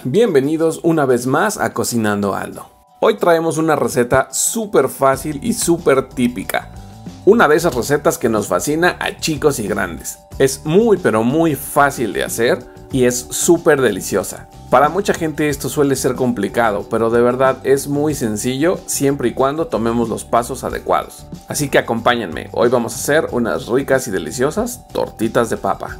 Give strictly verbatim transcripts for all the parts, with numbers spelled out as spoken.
Bienvenidos una vez más a Cocinando Aldo. Hoy traemos una receta súper fácil y súper típica. Una de esas recetas que nos fascina a chicos y grandes. Es muy pero muy fácil de hacer y es súper deliciosa. Para mucha gente esto suele ser complicado, pero de verdad es muy sencillo siempre y cuando tomemos los pasos adecuados. Así que acompáñenme, hoy vamos a hacer unas ricas y deliciosas tortitas de papa.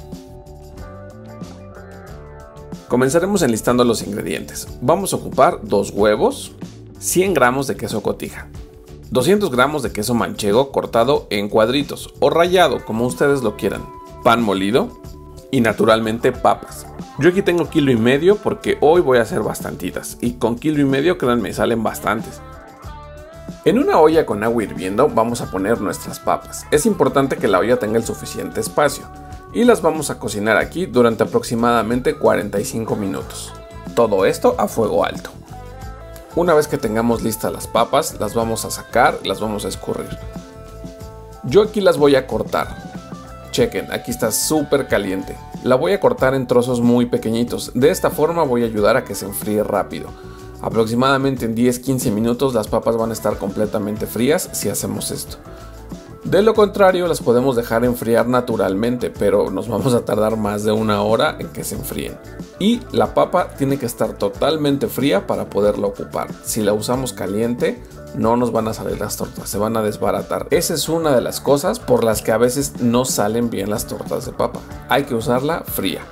Comenzaremos enlistando los ingredientes. Vamos a ocupar dos huevos, cien gramos de queso cotija, doscientos gramos de queso manchego cortado en cuadritos o rallado como ustedes lo quieran, pan molido y naturalmente papas. Yo aquí tengo kilo y medio porque hoy voy a hacer bastantitas y con kilo y medio créanme salen bastantes. En una olla con agua hirviendo vamos a poner nuestras papas. Es importante que la olla tenga el suficiente espacio. Y las vamos a cocinar aquí durante aproximadamente cuarenta y cinco minutos. Todo esto a fuego alto. Una vez que tengamos listas las papas, las vamos a sacar, las vamos a escurrir. Yo aquí las voy a cortar. Chequen, aquí está súper caliente. La voy a cortar en trozos muy pequeñitos. De esta forma voy a ayudar a que se enfríe rápido. Aproximadamente en diez a quince minutos las papas van a estar completamente frías si hacemos esto. De lo contrario, las podemos dejar enfriar naturalmente, pero nos vamos a tardar más de una hora en que se enfríen. Y la papa tiene que estar totalmente fría para poderla ocupar. Si la usamos caliente, no nos van a salir las tortas, se van a desbaratar. Esa es una de las cosas por las que a veces no salen bien las tortas de papa. Hay que usarla fría.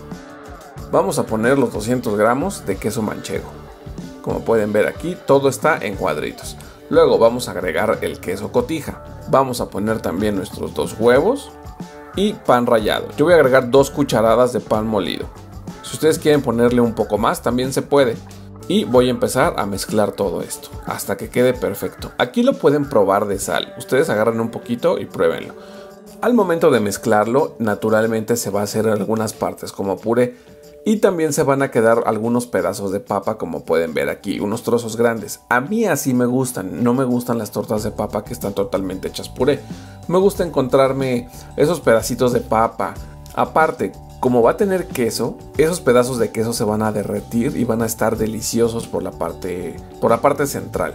Vamos a poner los doscientos gramos de queso manchego. Como pueden ver aquí, todo está en cuadritos. Luego vamos a agregar el queso cotija. Vamos a poner también nuestros dos huevos y pan rallado. Yo voy a agregar dos cucharadas de pan molido. Si ustedes quieren ponerle un poco más, también se puede. Y voy a empezar a mezclar todo esto hasta que quede perfecto. Aquí lo pueden probar de sal. Ustedes agarran un poquito y pruébenlo. Al momento de mezclarlo, naturalmente se va a hacer en algunas partes como puré. Y también se van a quedar algunos pedazos de papa como pueden ver aquí, unos trozos grandes. A mí así me gustan, no me gustan las tortas de papa que están totalmente hechas puré. Me gusta encontrarme esos pedacitos de papa. Aparte, como va a tener queso, esos pedazos de queso se van a derretir y van a estar deliciosos por la parte, por la parte central.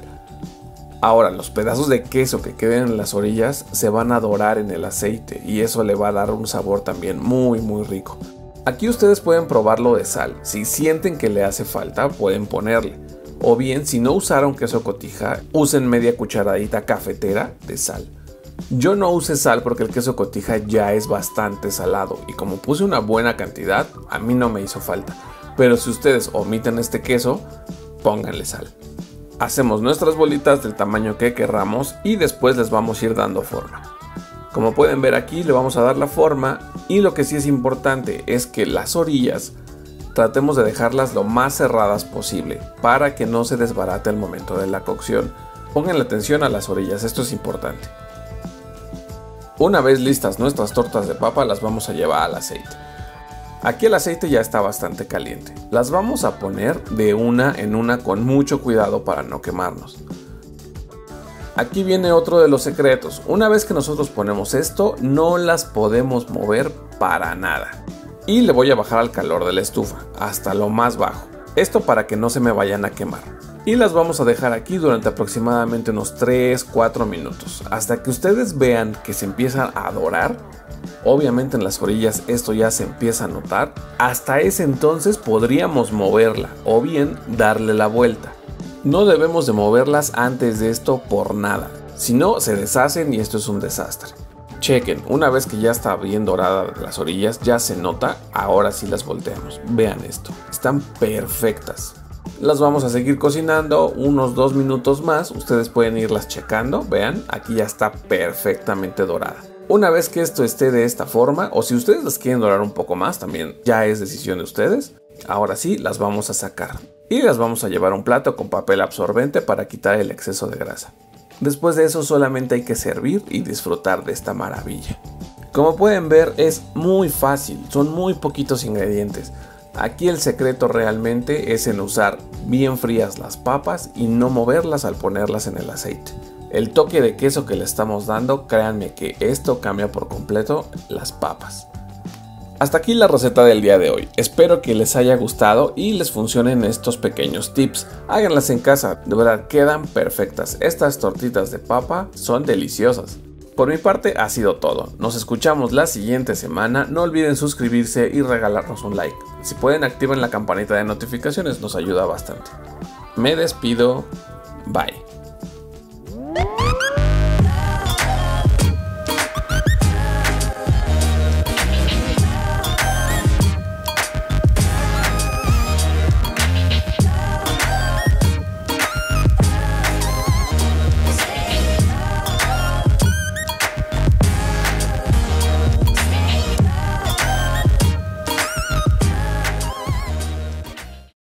Ahora, los pedazos de queso que queden en las orillas se van a dorar en el aceite y eso le va a dar un sabor también muy muy rico. Aquí ustedes pueden probarlo de sal, si sienten que le hace falta pueden ponerle, o bien si no usaron queso cotija, usen media cucharadita cafetera de sal. Yo no usé sal porque el queso cotija ya es bastante salado y como puse una buena cantidad, a mí no me hizo falta, pero si ustedes omiten este queso, pónganle sal. Hacemos nuestras bolitas del tamaño que querramos y después les vamos a ir dando forma. Como pueden ver aquí le vamos a dar la forma y lo que sí es importante es que las orillas tratemos de dejarlas lo más cerradas posible para que no se desbarate al momento de la cocción. Pónganle atención a las orillas, esto es importante. Una vez listas nuestras tortas de papa las vamos a llevar al aceite. Aquí el aceite ya está bastante caliente. Las vamos a poner de una en una con mucho cuidado para no quemarnos. Aquí viene otro de los secretos. Una vez que nosotros ponemos esto, no las podemos mover para nada. Y le voy a bajar al calor de la estufa, hasta lo más bajo. Esto para que no se me vayan a quemar. Y las vamos a dejar aquí durante aproximadamente unos tres a cuatro minutos. Hasta que ustedes vean que se empiezan a dorar. Obviamente en las orillas esto ya se empieza a notar. Hasta ese entonces podríamos moverla o bien darle la vuelta. No debemos de moverlas antes de esto por nada, si no se deshacen y esto es un desastre. Chequen, una vez que ya está bien dorada las orillas, ya se nota, ahora sí las volteamos. Vean esto, están perfectas. Las vamos a seguir cocinando unos dos minutos más, ustedes pueden irlas checando, vean, aquí ya está perfectamente dorada. Una vez que esto esté de esta forma, o si ustedes las quieren dorar un poco más, también ya es decisión de ustedes. Ahora sí, las vamos a sacar. Y las vamos a llevar a un plato con papel absorbente para quitar el exceso de grasa. Después de eso solamente hay que servir y disfrutar de esta maravilla. Como pueden ver es muy fácil, son muy poquitos ingredientes. Aquí el secreto realmente es en usar bien frías las papas y no moverlas al ponerlas en el aceite. El toque de queso que le estamos dando, créanme que esto cambia por completo las papas. Hasta aquí la receta del día de hoy. Espero que les haya gustado y les funcionen estos pequeños tips. Háganlas en casa, de verdad quedan perfectas. Estas tortitas de papa son deliciosas. Por mi parte ha sido todo. Nos escuchamos la siguiente semana. No olviden suscribirse y regalarnos un like. Si pueden, activen la campanita de notificaciones, nos ayuda bastante. Me despido. Bye.